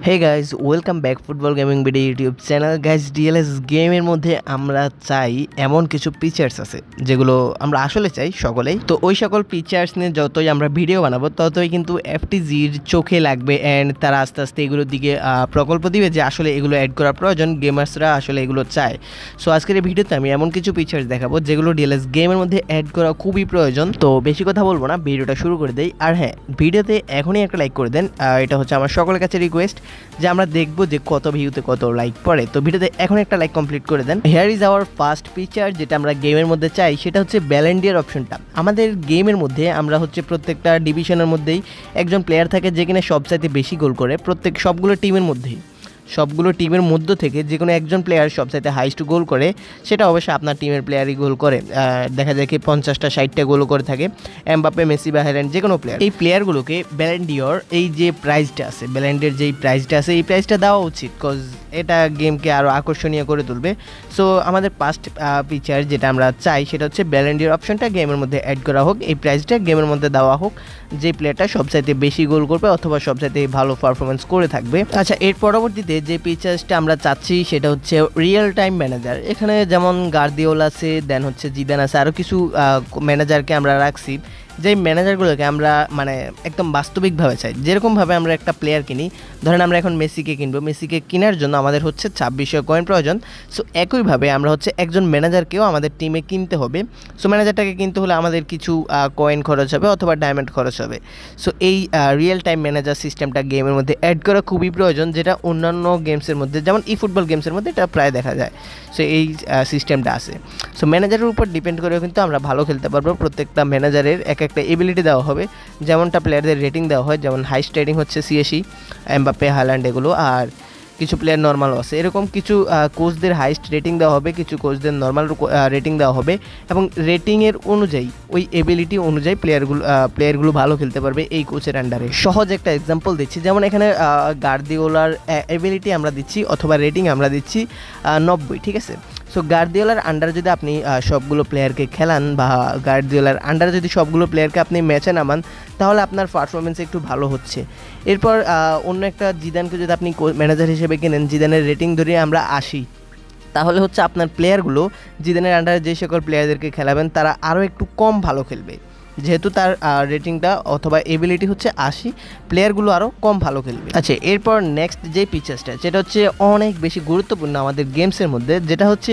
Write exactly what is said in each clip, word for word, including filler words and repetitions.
হে guys welcome back football gaming video YouTube channel. Guys DLS গেমের মধ্যে আমরা চাই এমন কিছু ফিচার্স আছে যেগুলো আমরা আসলে চাই সকলেই। তো ওই সকল ফিচার্স নিয়ে যতই আমরা ভিডিও বানাবো ততই কিন্তু এফটিজির চোখে লাগবে অ্যান্ড তারা আস্তে আস্তে এগুলোর দিকে প্রকল্প দিবে যে আসলে এগুলো অ্যাড করার প্রয়োজন, গেমার্সরা আসলে এগুলো চায়। সো আজকের এই ভিডিওতে আমি এমন কিছু ফিচার্স দেখাবো যেগুলো ডিএলএস গেমের মধ্যে অ্যাড করা খুবই প্রয়োজন। তো বেশি কথা বলবো না, ভিডিওটা শুরু করে দেই। আর হ্যাঁ, ভিডিওতে এখনই একটা লাইক করে দেন, এটা হচ্ছে আমার সকলের কাছে রিকোয়েস্ট যে আমরা দেখবো যে কত ভিউতে কত লাইক পড়ে। তো ভিডিওতে এখন একটা লাইক কমপ্লিট করে দেন। Here is our first feature যেটা আমরা গেমের মধ্যে চাই, সেটা হচ্ছে ব্যালেন্ডিয়ার অপশনটা। আমাদের গেমের মধ্যে আমরা হচ্ছে প্রত্যেকটা ডিভিশনের মধ্যেই একজন প্লেয়ার থাকে যে কিনা সবচাইতে বেশি গোল করে, প্রত্যেক সবগুলো টিমের মধ্যেই সবগুলো টিমের মধ্য থেকে যে কোনো একজন প্লেয়ার সবচাইতে হাইস্ট গোল করে, সেটা অবশ্যই আপনার টিমের প্লেয়ারই গোল করে। দেখা যায় কি পঞ্চাশটা ষাটটা গোল করে থাকে এমবাপ্পে, মেসি বা হ্যালান্ড, যে কোনো প্লেয়ার। এই প্লেয়ারগুলোকে ব্যালেন্ডিয়র এই যে প্রাইজটা আছে, ব্যালেন্ডিয়র যেই প্রাইজটা আছে, এই প্রাইজটা দেওয়া উচিত, কজ এটা গেমকে আরও আকর্ষণীয় করে তুলবে। সো আমাদের ফার্স্ট ফিচার যেটা আমরা চাই সেটা হচ্ছে ব্যালেন্ডিয়র অপশনটা গেমের মধ্যে অ্যাড করা হোক, এই প্রাইজটা গেমের মধ্যে দেওয়া হোক যে প্লেয়ারটা সবচাইতে বেশি গোল করবে অথবা সবচাইতে ভালো পারফরমেন্স করে থাকবে। আচ্ছা, এর পরবর্তীতে যে ফিচার্সটা আমরা চাচ্ছি সেটা হচ্ছে রিয়েল টাইম ম্যানেজার। এখানে যেমন গার্দিওলা আছে, দেন হচ্ছে জিদান আছে, আরও কিছু ম্যানেজারকে আমরা রাখছি। যে ম্যানেজারগুলোকে আমরা মানে একদম বাস্তবিকভাবে চাই, যেরকমভাবে আমরা একটা প্লেয়ার কিনি, ধরেন আমরা এখন মেসিকে কিনবো, মেসিকে কেনার জন্য আমাদের হচ্ছে ছাব্বিশশো কয়েন প্রয়োজন। সো একইভাবে আমরা হচ্ছে একজন ম্যানেজারকেও আমাদের টিমে কিনতে হবে। সো ম্যানেজারটাকে কিনতে হলে আমাদের কিছু কয়েন খরচ হবে অথবা ডায়মন্ড খরচ হবে। সো এই রিয়েল টাইম ম্যানেজার সিস্টেমটা গেমের মধ্যে অ্যাড করা খুবই প্রয়োজন, যেটা অন্যান্য গেমসের মধ্যে যেমন ই ফুটবল গেমসের মধ্যে এটা প্রায় দেখা যায়। সো এই সিস্টেমটা আছে। সো ম্যানেজারের উপর ডিপেন্ড করেও কিন্তু আমরা ভালো খেলতে পারবো। প্রত্যেকটা ম্যানেজারের এক একটা এবিলিটি দেওয়া হবে, যেমনটা প্লেয়ারদের রেটিং দেওয়া হয়, যেমন হাইস্ট রেটিং হচ্ছে সিএসি, এমবাপ্পে, হ্যালান্ড এগুলো, আর কিছু প্লেয়ার নর্মালও আছে। এরকম কিছু কোচদের হাইস্ট রেটিং দেওয়া হবে, কিছু কোচদের নর্মাল রেটিং দেওয়া হবে, এবং রেটিংয়ের অনুযায়ী ওই এবিলিটি অনুযায়ী প্লেয়ারগুলো প্লেয়ারগুলো ভালো খেলতে পারবে এই কোচের আন্ডারে। সহজ একটা এক্সাম্পল দিচ্ছি, যেমন এখানে গার্দিওলার এবিলিটি আমরা দিচ্ছি অথবা রেটিং আমরা দিচ্ছি নব্বই, ঠিক আছে। সো গার্দিওলার আন্ডারে যদি আপনি সবগুলো প্লেয়ারকে খেলান বা গার্দিওলার আন্ডারে যদি সবগুলো প্লেয়ারকে আপনি ম্যাচে নামান, তাহলে আপনার পারফরমেন্স একটু ভালো হচ্ছে। এরপর অন্য একটা জিদানকে যদি আপনি ম্যানেজার হিসেবে কেনেন, জিদানের রেটিং ধরে আমরা আসি, তাহলে হচ্ছে আপনার প্লেয়ারগুলো জিদানের আন্ডারে যে সকল প্লেয়ারদেরকে খেলাবেন তারা আরও একটু কম ভালো খেলবে, যেহেতু তার রেটিংটা অথবা এবিলিটি হচ্ছে আশি, প্লেয়ারগুলো আরও কম ভালো খেলবে। আচ্ছা, এরপর নেক্সট যে ফিচার্সটা যেটা হচ্ছে অনেক বেশি গুরুত্বপূর্ণ আমাদের গেমসের মধ্যে, যেটা হচ্ছে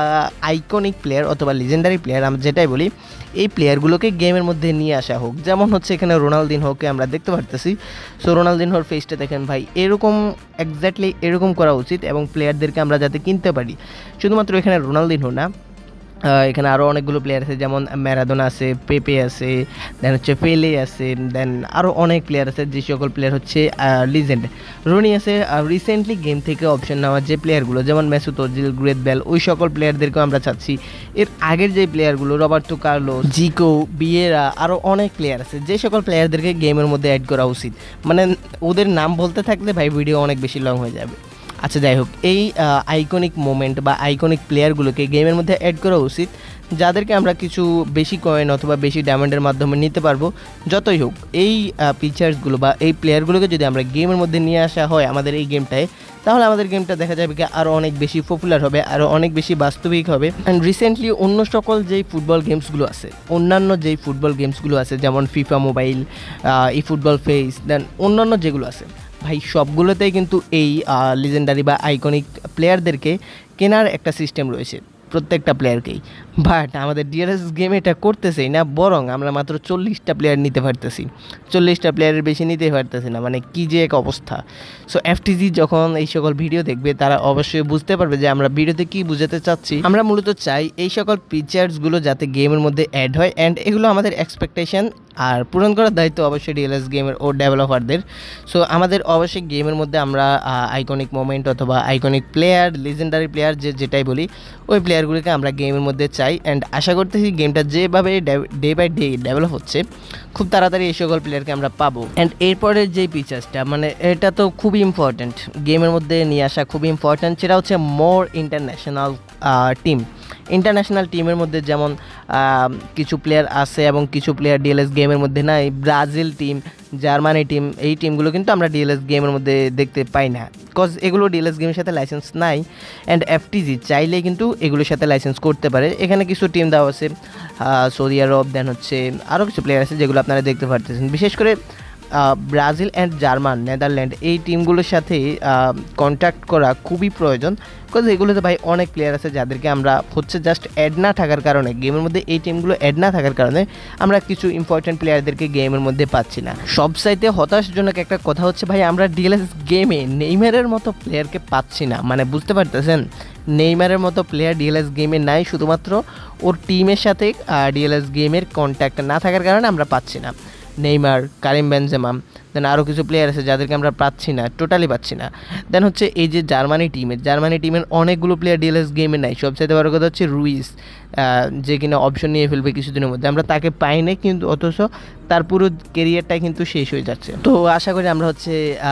আইকনিক প্লেয়ার অথবা লিজেন্ডারি প্লেয়ার আমরা যেটাই বলি, এই প্লেয়ারগুলোকে গেমের মধ্যে নিয়ে আসা হোক। যেমন হচ্ছে এখানে রোনালদিনহোকে আমরা দেখতে পারতেছি। সো রোনালদিনহোর ফেসটা দেখেন ভাই, এরকম এক্স্যাক্টলি এরকম করা উচিত, এবং প্লেয়ারদেরকে আমরা যাতে কিনতে পারি। শুধুমাত্র এখানে রোনালদিনহো না, এখানে আরও অনেকগুলো প্লেয়ার আছে, যেমন ম্যারাডোনা আছে, পেপে আছে, দেন হচ্ছে পেলে আছে, দেন আরও অনেক প্লেয়ার আছে যে সকল প্লেয়ার হচ্ছে লিজেন্ড। রনি আছে। রিসেন্টলি গেম থেকে অপশন নেওয়া যে প্লেয়ারগুলো, যেমন মেসুত ওজিল, গ্রেথ বেল, ওই সকল প্লেয়ারদেরকেও আমরা চাচ্ছি। এর আগের যে প্লেয়ারগুলো রবার্টো কার্লোস, জিকো, বিয়েরা, আরও অনেক প্লেয়ার আছে, যে সকল প্লেয়ারদেরকে গেমের মধ্যে অ্যাড করা উচিত। মানে ওদের নাম বলতে থাকলে ভাই ভিডিও অনেক বেশি লং হয়ে যাবে। আচ্ছা, যাই হোক, এই আইকনিক মোমেন্ট বা আইকনিক প্লেয়ারগুলোকে গেমের মধ্যে অ্যাড করা উচিত, যাদেরকে আমরা কিছু বেশি কয়েন অথবা বেশি ডায়মন্ডের মাধ্যমে নিতে পারবো। যতই হোক, এই ফিচার্সগুলো বা এই প্লেয়ারগুলোকে যদি আমরা গেমের মধ্যে নিয়ে আসা হয় আমাদের এই গেমটায়, তাহলে আমাদের গেমটা দেখা যাবে কি আরও অনেক বেশি পপুলার হবে, আরও অনেক বেশি বাস্তবিক হবে। অ্যান্ড রিসেন্টলি অন্য সকল যেই ফুটবল গেমসগুলো আছে, অন্যান্য যেই ফুটবল গেমসগুলো আছে, যেমন ফিফা মোবাইল, ই ফুটবল ফেস, দেন অন্যান্য যেগুলো আছে ভাই, সবগুলোতেই কিন্তু এই লিজেন্ডারি বা আইকনিক প্লেয়ারদেরকে কেনার একটা সিস্টেম রয়েছে প্রত্যেকটা প্লেয়ারকেই। বাট আমাদের ডিআরএস গেম এটা করতেছেই না, বরং আমরা মাত্র চল্লিশটা প্লেয়ার নিতে পারতেছি, চল্লিশটা প্লেয়ারের বেশি নিতে পারতেছি না। মানে কী যে এক অবস্থা। সো এফটিজি যখন এই সকল ভিডিও দেখবে তারা অবশ্যই বুঝতে পারবে যে আমরা ভিডিওতে কী বুঝাতে চাচ্ছি। আমরা মূলত চাই এই সকল ফিচার্সগুলো যাতে গেমের মধ্যে অ্যাড হয়, অ্যান্ড এগুলো আমাদের এক্সপেকটেশন, আর পূরণ করার দায়িত্ব অবশ্যই ডিএলএস গেমের ও ডেভেলপারদের। সো আমাদের অবশ্যই গেমের মধ্যে আমরা আইকনিক মোমেন্ট অথবা আইকনিক প্লেয়ার, লিজেন্ডারি প্লেয়ার যে যেটাই বলি, ওই প্লেয়ারগুলিকে আমরা গেমের মধ্যে চাই। অ্যান্ড আশা করতেছি গেমটা যেভাবে ডে বাই ডে ডেভেলপ হচ্ছে, খুব তাড়াতাড়ি এই সকল প্লেয়ারকে আমরা পাবো। অ্যান্ড এরপরের যে ফিচার্সটা, মানে এটা তো খুবই ইম্পর্ট্যান্ট, গেমের মধ্যে নিয়ে আসা খুবই ইম্পর্ট্যান্ট, সেটা হচ্ছে মোর ইন্টারন্যাশনাল টিম। ইন্টারন্যাশনাল টিমের মধ্যে যেমন কিছু প্লেয়ার আছে এবং কিছু প্লেয়ার ডিএলএস গেমের মধ্যে নাই। ব্রাজিল টিম, জার্মানি টিম, এই টিমগুলো কিন্তু আমরা ডিএলএস গেমের মধ্যে দেখতে পাই না, বিকজ এগুলো ডিএলএস গেমের সাথে লাইসেন্স নাই। অ্যান্ড এফটিজি চাইলে কিন্তু এগুলোর সাথে লাইসেন্স করতে পারে। এখানে কিছু টিম দেওয়া আছে, সৌদি আরব, দেন হচ্ছে আরও কিছু প্লেয়ার আছে যেগুলো আপনারা দেখতে পারতেছেন। বিশেষ করে ব্রাজিল অ্যান্ড জার্মান, নেদারল্যান্ড এই টিমগুলোর সাথে কন্ট্যাক্ট করা খুবই প্রয়োজন, বিকজ এগুলোতে ভাই অনেক প্লেয়ার আছে যাদেরকে আমরা হচ্ছে জাস্ট অ্যাড না থাকার কারণে, গেমের মধ্যে এই টিমগুলো অ্যাড না থাকার কারণে আমরা কিছু ইম্পর্টেন্ট প্লেয়ারদেরকে গেমের মধ্যে পাচ্ছি না। সব সাইতে হতাশজনক একটা কথা হচ্ছে ভাই, আমরা ডিএলএস গেমে নেইমারের মতো প্লেয়ারকে পাচ্ছি না। মানে বুঝতে পারতেছেন, নেইমারের মতো প্লেয়ার ডিএলএস গেমে নাই, শুধুমাত্র ওর টিমের সাথে ডিএলএস গেমের কন্ট্যাক্ট না থাকার কারণে আমরা পাচ্ছি না। নেইমার, কারিম বেনজেমা, দেন আরও কিছু প্লেয়ার আছে যাদেরকে আমরা পাচ্ছি না, টোটালি পাচ্ছি না। দেন হচ্ছে এই যে জার্মানি টিমের জার্মানি টিমের অনেকগুলো প্লেয়ার ডিএলএস গেমে নাই। সবচাইতে বড় কথা হচ্ছে রুইস, যে কিনা অপশন নিয়ে ফেলবে কিছুদিনের মধ্যে, আমরা তাকে পাই না, কিন্তু অথচ তার পুরো কেরিয়ারটাই কিন্তু শেষ হয়ে যাচ্ছে। তো আশা করি আমরা হচ্ছে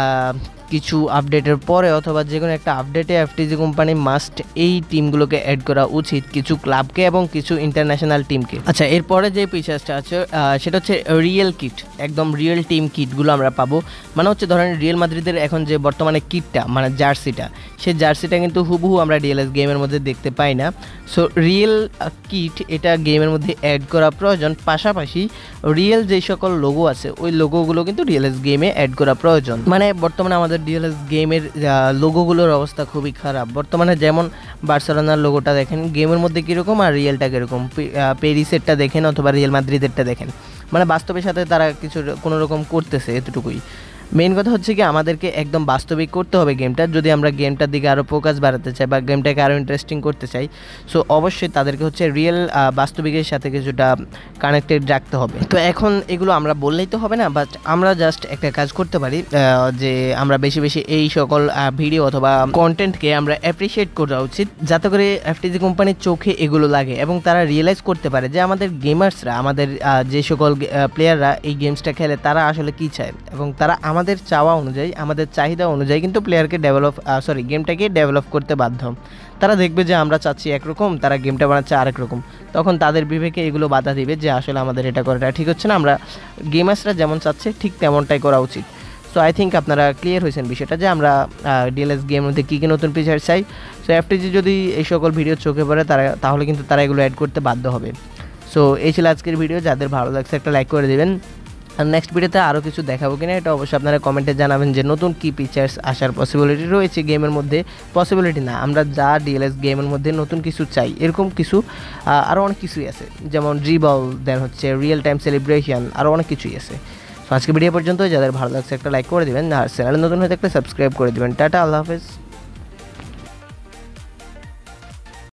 কিছু আপডেটের পরে অথবা যে কোনো একটা আপডেটে এফটিজি কোম্পানি মাস্ট এই টিমগুলোকে অ্যাড করা উচিত, কিছু ক্লাবকে এবং কিছু ইন্টারন্যাশনাল টিমকে। আচ্ছা, এরপরে যে ফিচার্সটা আছে সেটা হচ্ছে রিয়েল কিট, একদম রিয়েল টিম কিটগুলো আমরা পাবো। মানে হচ্ছে ধরেন রিয়েল মাদ্রিদের এখন যে বর্তমানে কিটটা, মানে জার্সিটা, সেই জার্সিটা কিন্তু হুবহু আমরা ডিএলএস গেমের মধ্যে দেখতে পাই না। সো রিয়েল কিট এটা গেমের মধ্যে অ্যাড করা প্রয়োজন। পাশাপাশি রিয়েল যে সকল লোগো আছে ওই লোগোগুলো কিন্তু ডিএলএস গেমে অ্যাড করা প্রয়োজন। মানে বর্তমানে আমাদের ডিএলএস গেমের লোগোগুলোর অবস্থা খুবই খারাপ। বর্তমানে যেমন বার্সেলোনার লোগোটা দেখেন গেমের মধ্যে কীরকম, আর রিয়েলটা কীরকম, প্যারিসেরটা দেখেন অথবা রিয়েল মাদ্রিদেরটা দেখেন, মানে বাস্তবের সাথে তারা কিছু কোনো রকম করতেছে, এতটুকুই। মেইন কথা হচ্ছে কি আমাদেরকে একদম বাস্তবিক করতে হবে গেমটা, যদি আমরা গেমটার দিকে আরও ফোকাস বাড়াতে চাই বা গেমটাকে আরও ইন্টারেস্টিং করতে চাই। সো অবশ্যই তাদেরকে হচ্ছে রিয়েল বাস্তবিকের সাথে কিছুটা কানেক্টেড রাখতে হবে। তো এখন এগুলো আমরা বললেই তো হবে না, বাট আমরা জাস্ট একটা কাজ করতে পারি, যে আমরা বেশি বেশি এই সকল ভিডিও অথবা কন্টেন্টকে আমরা অ্যাপ্রিসিয়েট করা উচিত, যাতে করে এফটিজি কোম্পানির চোখে এগুলো লাগে এবং তারা রিয়েলাইজ করতে পারে যে আমাদের গেমার্সরা, আমাদের যে সকল প্লেয়াররা এই গেমসটা খেলে তারা আসলে কী চায়, এবং তারা আমাদের চাওয়া অনুযায়ী, আমাদের চাহিদা অনুযায়ী কিন্তু প্লেয়ারকে ডেভেলপ সরি গেমটাকে ডেভেলপ করতে বাধ্য। তারা দেখবে যে আমরা চাচ্ছি একরকম, তারা গেমটা বানাচ্ছে আরেক রকম, তখন তাদের বিবেকে এগুলো বাধা দিবে যে আসলে আমাদের এটা করাটা ঠিক হচ্ছে না, আমরা গেমার্সরা যেমন চাচ্ছে ঠিক তেমনটাই করা উচিত। সো আই থিঙ্ক আপনারা ক্লিয়ার হয়েছেন বিষয়টা, যে আমরা ডিএলএস গেমের মধ্যে কী কী নতুন ফিচার চাই। সো এফটিজি যদি এই সকল ভিডিও চোখে পড়ে তারা তাহলে কিন্তু তারা এগুলো অ্যাড করতে বাধ্য হবে। সো এই ছিল আজকের ভিডিও, যাদের ভালো লাগছে একটা লাইক করে দেবেন। আর নেক্সট ভিডিওতে আরও কিছু দেখাবো কিনা এটা অবশ্যই আপনারা কমেন্টে জানাবেন, যে নতুন কী ফিচার্স আসার পসিবিলিটি রয়েছে গেমের মধ্যে। পসিবিলিটি না, আমরা যা ডিএলএস গেমের মধ্যে নতুন কিছু চাই এরকম কিছু আরও অনেক কিছুই আছে, যেমন ড্রিবল, দেন হচ্ছে রিয়েল টাইম সেলিব্রেশন, আরও অনেক কিছুই আছে। তো আজকে ভিডিও পর্যন্ত, যাদের ভালো লাগছে একটা লাইক করে দেবেন, আর চ্যানেল নতুন হয়ে থাকলে সাবস্ক্রাইব করে দেবেন। টাটা, আল্লাহ হাফেজ।